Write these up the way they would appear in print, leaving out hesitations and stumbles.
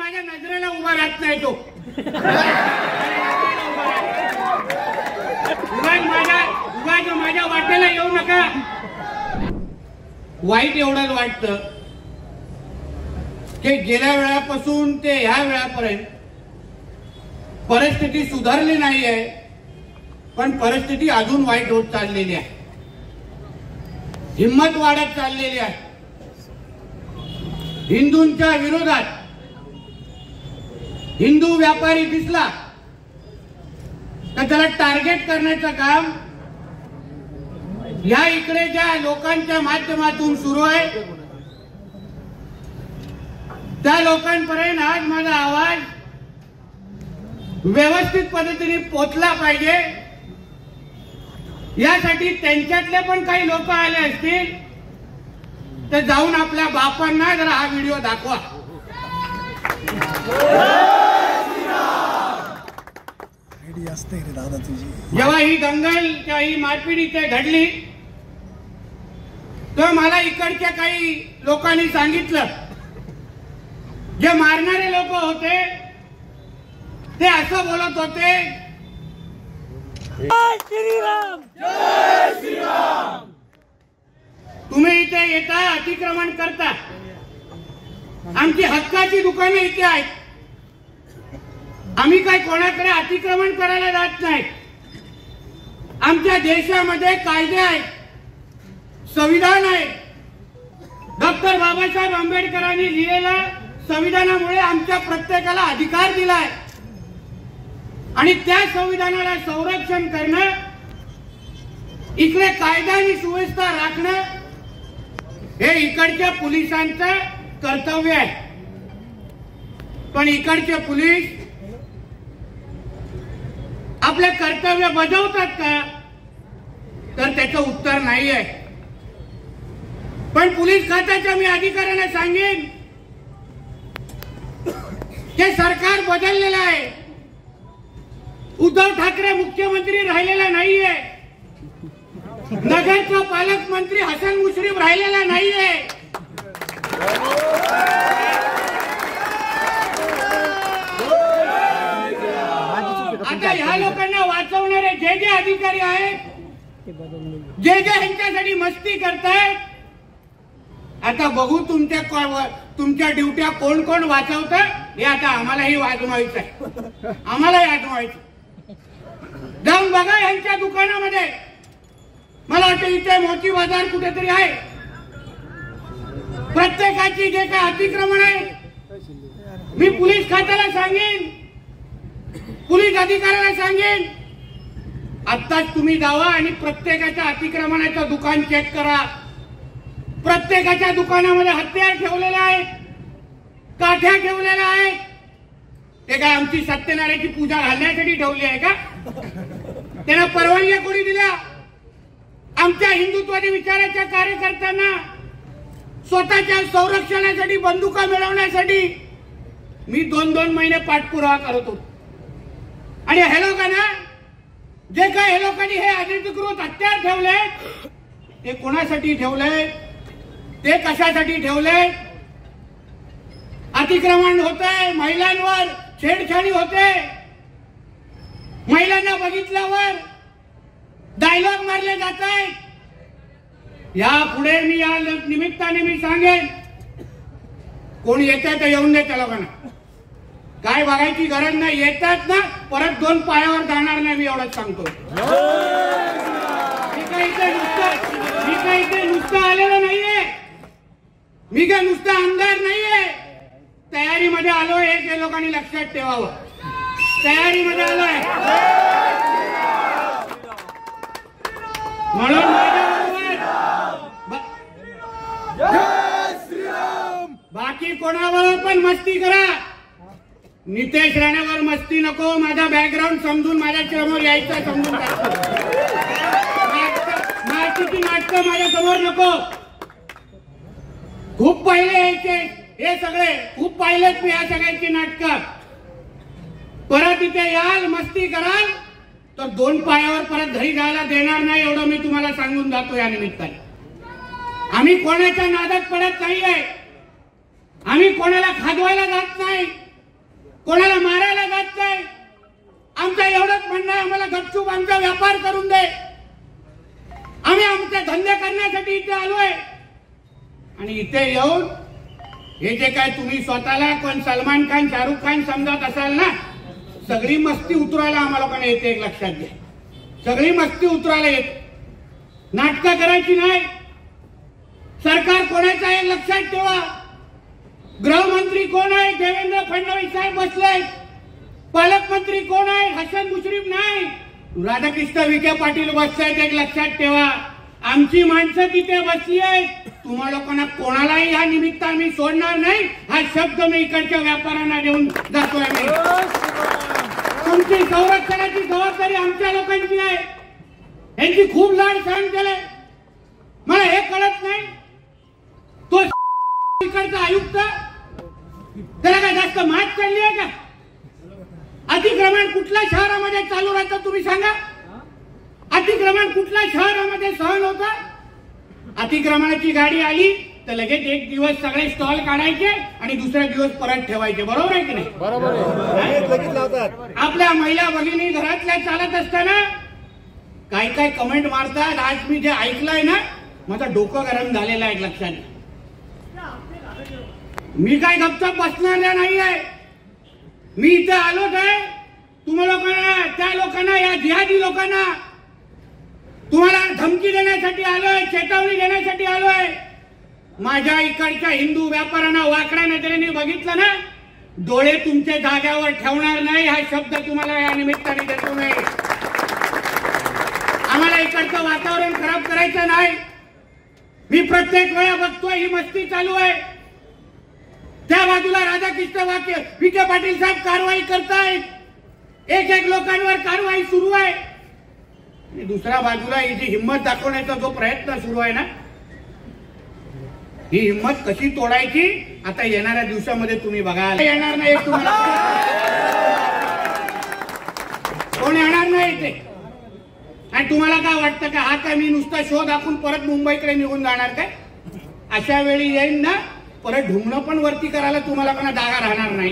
माझ्या नजरेला उभा राहत नाही तो माझ्या वाटेला येऊ नका। वाईट एवढंच वाटतं की गेल्या वेळापासून ते ह्या वेळापर्यंत परिस्थिती सुधारली नाही आहे, पण परिस्थिती अजून वाईट होत चाललेली आहे, हिम्मत वाढत चाललेली आहे। हिंदूंच्या विरोधात हिंदू व्यापारी दिसला तर त्याला टार्गेट करण्याचं काम या इकडे ज्या लोकांच्या माध्यमातून सुरू आहे त्या लोकांपर्यंत आज माझा आवाज व्यवस्थित पद्धतीने पोहोचला पाहिजे, यासाठी त्यांच्यातले पण काही लोक आले असतील तर जाऊन आपल्या बापांना जरा हा व्हिडिओ दाखवा। जेव्हा ही दंगल किंवा ही मारपीट इथे घडली तर मला इकडच्या काही लोकांनी सांगितलं, जे मारणारे लोक होते ते असं बोलत होते, जय श्रीराम जय श्रीराम, तुम्ही इथे येता अतिक्रमण करता, आमची हक्काची दुकानं इथे आहेत, आम्ही काय कोणाकडे अतिक्रमण करायला जात नाही, आमच्या देशामध्ये कायदे आहेत, संविधान आहे, डॉक्टर बाबासाहेब आंबेडकरांनी लिहिलेल्या संविधानामुळे आमच्या प्रत्येकाला अधिकार दिलाय आणि त्या संविधानाला संरक्षण करणं, इकडे कायदा आणि सुव्यवस्था राखणं हे इकडच्या पोलिसांचं कर्तव्य आहे। पण इकडचे पोलीस आपले कर्तव्य बजावतात का, तर त्याचं उत्तर नाही आहे। पण पोलीस खात्याच्या मी अधिकाऱ्यांना सांगेन हे सरकार बदललेलं आहे, उद्धव ठाकरे मुख्यमंत्री राहिलेला नाहीये, नगरचा पालकमंत्री हसन मुश्रीफ राहिलेला नाहीये, आता ह्या लोकांना वाचवणारे जे जे अधिकारी आहेत, जे जे ह्यांच्यासाठी मस्ती करतायत, आता बघू तुमच्या ड्युट्या कोण कोण वाचवतं हे आता आम्हालाही वाजवायचं आहे, आम्हालाही आजमावायचं। जाऊन बघा यांच्या दुकानामध्ये, मला वाटतं इथे मोठी बाजार कुठेतरी आहे, प्रत्येकाची जे काय अतिक्रमण आहे मी पोलीस खात्याला सांगेन, पोलीस अधिकाऱ्याला सांगेन, आत्ताच तुम्ही जावा आणि प्रत्येकाच्या अतिक्रमणाचं दुकान चेक करा। प्रत्येकाच्या दुकानामध्ये हत्यार ठेवलेले आहेत, काठ्या ठेवलेल्या आहेत, ते काय आमची सत्यनारायणाची पूजा घालण्यासाठी ठेवली आहे का? त्यांना परवानग्या कोणी दिल्या? आमच्या हिंदुत्वादी विचाराच्या कार्यकर्त्यांना स्वतःच्या संरक्षणासाठी बंदुका मिळवण्यासाठी मी 2-2 महिने पाठपुरावा करत होतो आणि हे लोकांना जे काय हे लोकांनी हे अनधिकृत हत्यार ठेवले ते कोणासाठी ठेवले, ते कशासाठी ठेवले? अतिक्रमण होते, महिलांवर छेडछाडी होते, महिलांना बघितल्यावर डायलॉग मारले जात आहेत। यापुढे मी या निमित्ताने मी सांगेन, कोण येते तर येऊन दे त्या लोकांना, काय बघायची गरज नाही, येतात ना परत 2 पायावर जाणार नाही, मी एवढंच सांगतो। मी काही इथे नुसतं आलेलो नाहीये, मी काय नुसता आमदार नाहीये, तयारीमध्ये आलोय हे ते लोकांनी लक्षात ठेवावं, तयारीमध्ये आलोय। म्हणून बाकी कोणावर पण मस्ती करा, नितेश राणेवर मस्ती नको, माझा बॅकग्राऊंड समजून माझ्या समोर यायचं समजून माहितीची नाटकं माझ्या समोर नको। खूप पाहिले हे सगळे, खूप पाहिलेत मी या सगळ्यांची नाटकं। परत इथे याल मस्ती कराल तर 2 पायावर परत घरी जायला देणार नाही, एवढं मी तुम्हाला सांगून जातो या निमित्ताने। आम्ही कोणाच्या नादात पडत नाहीये, आम्ही कोणाला खाजवायला जात नाही, कोणाला मारायला जात नाही. आमचं एवढंच म्हणणं आहे, आम्हाला गपचूप आमचा व्यापार करून दे. आम्ही आमचे धंदे करण्यासाठी इथे आलोय. आणि इथे येऊन हे जे काय तुम्ही स्वतःला कोण सलमान खान शाहरुख खान समजत असाल ना, सगळी मस्ती उतरायला आम्हाला लोकांना येते. एक लक्षात घ्या, सगळी मस्ती उतरायला येते. नाटकं करायची नाही. सरकार कोणाचं आहे लक्षात ठेवा. गृहमंत्री कोण आहे? देवेंद्र फडणवीस साहेब बसले. पालकमंत्री कोण आहे? हसन मुश्रीफ नाही, राधाकृष्ण विखे पाटील बसतायत. एक लक्षात ठेवा, आमची माणसं तिथे बसली आहेत. तुम्हा लोकांना कोणालाही या निमित्त आम्ही सोडणार नाही. हा शब्द मी इकडच्या व्यापाऱ्यांना देऊन जातोय. तुमची संरक्षणाची जबाबदारी आमच्या लोकांची आहे. यांची खूप लाड सहन केले. मला हे कळत नाही, तो इकडचा आयुक्त त्याला काय जास्त मात चालली आहे का? अतिक्रमण कुठल्या शहरामध्ये चालू राहतं तुम्ही सांगा? अतिक्रमण कुठल्या शहरामध्ये सहन होतं? अतिक्रमणाची गाडी आली तर लगेच एक दिवस सगळे स्टॉल काढायचे आणि दुसरा दिवस परत ठेवायचे. बरोबर आहे की नाही? बरोबर. आपल्या महिला भगिनी घरातल्या चालत असताना काय काय कमेंट मारतात. आज मी जे ऐकलंय ना, माझं डोकं गरम झालेलं आहे. लक्षात घ्या, मी काय गपचप बसणार नाही आहे. मी इथे आलोच आहे तुम्हा लोकांना, त्या लोकांना, या जिहादी लोकांना तुम्हाला धमकी देण्यासाठी आलोय, चेतावणी देण्यासाठी आलोय. माझ्या इकडच्या हिंदू व्यापाऱ्यांना वाकड्या नजरेने बघितलं ना, डोळे तुमच्या जाग्यावर ठेवणार नाही. हा शब्द तुम्हाला या निमित्ताने देतो. नाही, आम्हाला इकडचं वातावरण खराब करायचं नाही. मी प्रत्येक वेळा बघतोय ही मस्ती चालू आहे. त्या बाजूला राधाकृष्ण विखे पाटील साहेब कारवाई करतायत. एक एक लोकांवर कारवाई सुरू आहे. आणि दुसऱ्या बाजूला ही जी हिंमत दाखवण्याचा जो प्रयत्न सुरू आहे ना, ही हिंमत कशी तोडायची आता येणाऱ्या दिवसामध्ये तुम्ही बघाल. येणार नाही तुम्हाला, कोण येणार नाही ते. आणि तुम्हाला काय वाटतं का हा काय मी नुसता शो दाखवून परत मुंबईकडे निघून जाणार काय? अशा वेळी येईन ना, परत ढुंगणं पण वरती करायला तुम्हाला कोणा जागा राहणार नाही.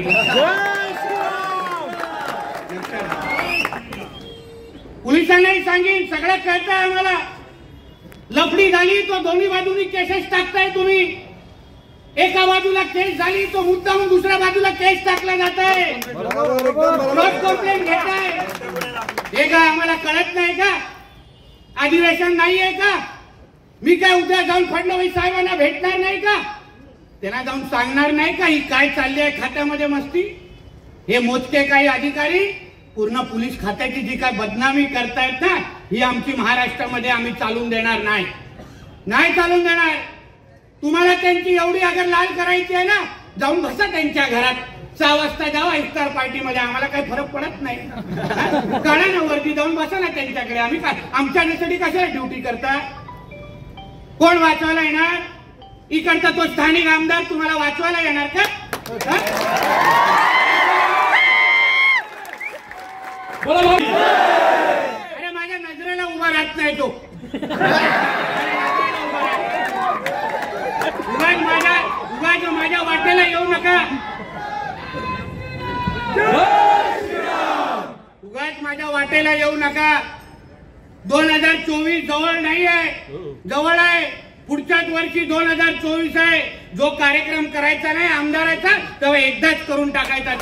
पोलिसांनाही सांगेन, सगळं कळतंय आम्हाला. लफडी झाली तो दोन्ही बाजूनी केसेस टाकताय तुम्ही. एका बाजूला केस झाली तो मुद्दाम दुसऱ्या बाजूला केस टाकला जात आहे. कंप्लेंट घेताय. हे काय आम्हाला कळत नाही का? अधिवेशन नाहीये का? मी काय उद्या जाऊन फडणवीस साहेबांना भेटणार नाही का? त्यांना जाऊन सांगणार नाही का ही काय चालली आहे खात्यामध्ये मस्ती? हे मोजके काही अधिकारी पूर्ण पोलीस खात्याची जी काय बदनामी करतायत ना, ही आमची महाराष्ट्रामध्ये आम्ही चालून देणार नाही. नाही चालून देणार. तुम्हाला त्यांची एवढी अगर लाल करायची आहे ना, जाऊन बसा त्यांच्या घरात. 6 वाजता जावा इफ्तार पार्टीमध्ये. आम्हाला काही फरक पडत नाही. काढा ना वर्दी, जाऊन बसा ना त्यांच्याकडे. आम्ही काय आमच्यासाठी कशाला ड्युटी करता? कोण वाचवायला येणार? इकडचा तो स्थानिक आमदार तुम्हाला वाचवायला येणार का? अरे माझ्या नजरेला उभा राहत नाही तो. माझ्या वाटेला येऊ नका. उगाच माझ्या वाटेला येऊ नका. 2024 जवळ नाही आहे, जवळ आहे. पुढच्याच वर्षी 2024 आहे. जो कार्यक्रम करायचा नाही आमदाराचा, तेव्हा एकदाच करून टाकायचा.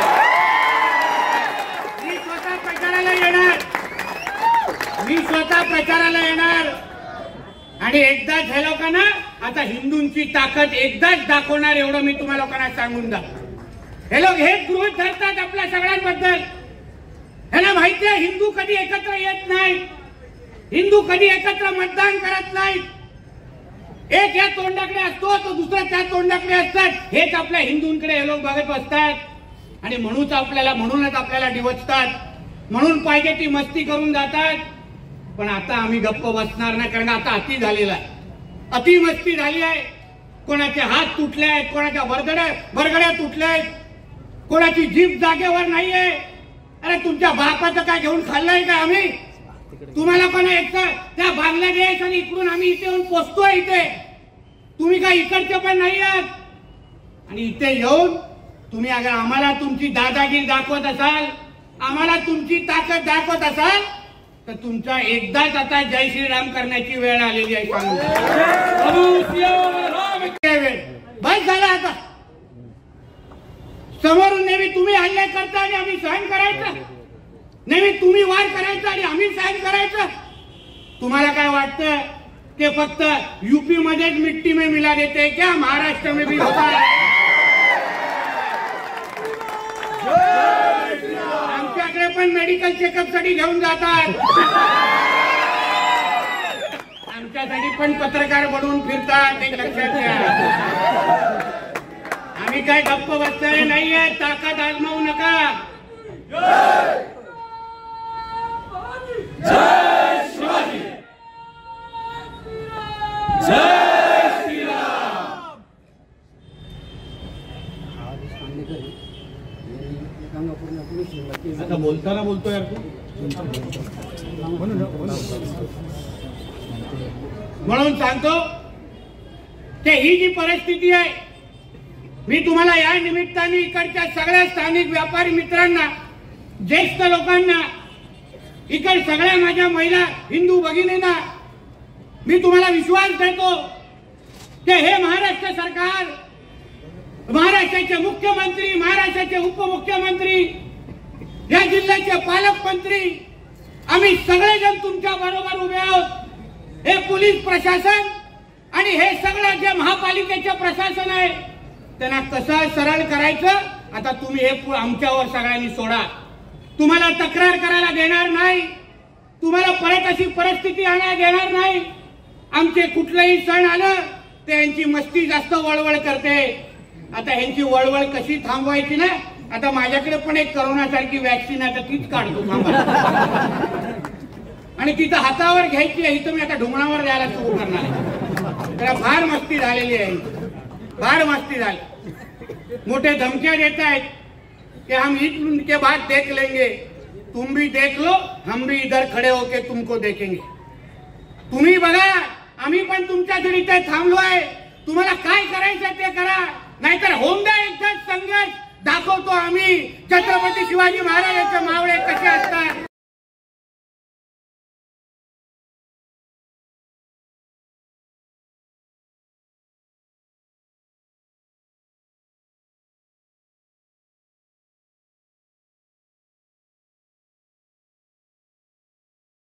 मी स्वतः प्रचाराला येणार. मी स्वतः प्रचाराला येणार. आणि एकदाच ह्या लोकांना आता हिंदूंची ताकद एकदाच दाखवणार, एवढं मी तुम्हाला लोकांना सांगून जा. हे लोक हेच गृहीत धरतात आपल्या सगळ्यांबद्दल. ह्यांना माहिती आहे हिंदू कधी एकत्र येत नाही. हिंदू कधी एकत्र मतदान करत नाहीत. एक या तोंडाकडे असतो तो दुसरा त्या तोंडाकडे असतात. हेच आपल्या हिंदूंकडे हे लोक बघत असतात. आणि म्हणूनच आपल्याला डिवचतात. म्हणून पाहिजे ती मस्ती करून जातात. पण आता आम्ही गप्प बसणार नाही, कारण आता अति झालेला आहे. अति मस्ती झाली आहे. कोणाचे हात तुटले आहेत, कोणाच्या बरगड्या तुटल्या आहेत, कोणाची जीभ जागेवर नाहीये. अरे तुमच्या बापाचं काय घेऊन खाल्लंय का आम्ही? तुम्हाला पण एक त्या बांगलादेश आणि इकडून आम्ही इथे येऊन पोचतोय. इथे तुम्ही काय इकडचे पण नाही आहात. आणि इथे येऊन तुम्ही अगर आम्हाला तुमची दादागिरी दाखवत असाल, आम्हाला तुमची ताकद दाखवत असाल, तर तुमचा एकदाच आता जय श्रीराम करण्याची वेळ आलेली आहे. बस झाला आता. समोरून नेहमी तुम्ही हल्ले करता आणि आम्ही सहन करायचं, नेहमी तुम्ही वार करायचा आणि आम्ही सहन करायचं. तुम्हाला काय वाटतं ते फक्त यूपी मध्येच मिट्टी में मिला देते क्या? महाराष्ट्र में भी होता है. आमच्याकडे पण मेडिकल चेकअप साठी घेऊन जातात, आमच्यासाठी पण पत्रकार बनवून फिरतात, हे लक्षात घ्या. आम्ही काय गप्प बसलेले नाहीये. ताकद आजमावू नका. जय शिवाजी, जय श्रीराम. आता बोलताना बोलतो यार तू. म्हणून सांगतो की ही जी परिस्थिती आहे, मी तुम्हाला या निमित्ताने इकडच्या सगळ्या स्थानिक व्यापारी मित्रांना, ज्येष्ठ लोकांना, इकड सगळ्या माझ्या महिला हिंदू भगिनींना मी तुम्हाला विश्वास देतो की हे महाराष्ट्र सरकार, महाराष्ट्राचे मुख्यमंत्री, महाराष्ट्राचे उपमुख्यमंत्री, या जिल्ह्याचे पालकमंत्री, आम्ही सगळेजण तुमच्या बरोबर उभे आहोत. हे पोलीस प्रशासन आणि हे सगळं जे महापालिकेचे प्रशासन आहे त्यांना कसं सरळ करायचं, आता तुम्ही हे आमच्यावर सगळ्यांनी सोडा. तुम्हाला तक्रार करायला देणार नाही, तुम्हाला परत अशी परिस्थिती आणायला देणार नाही. आमचे कुठलंही सण आलं ते यांची मस्ती जास्त वळवळ करते. आता यांची वळवळ कशी थांबवायची ना, आता माझ्याकडे पण एक करोना सारखी वॅक्सिन आहे, तीच काढतो थांबा. आणि तिथं हातावर घ्यायची आहे, इथं मी आता ढुंगणावर द्यायला सुरू करणार आहे. त्याला फार मस्ती झालेली आहे, फार मस्ती झाली. मोठे धमक्या देत आहेत कि हम ईद के बाद देख लेंगे, तुम भी देख लो, हम भी इधर खड़े होके तुमको देखेंगे. तुम्ही बघा, आम्ही पण तुमच्यासाठी इथे थांबलोय. तुम्हाला काय करायचं ते करा, नाहीतर होऊन द्या एकदाच संघर्ष. दाखवतो आम्ही छत्रपती शिवाजी महाराजांचे मावळे कसे असतात.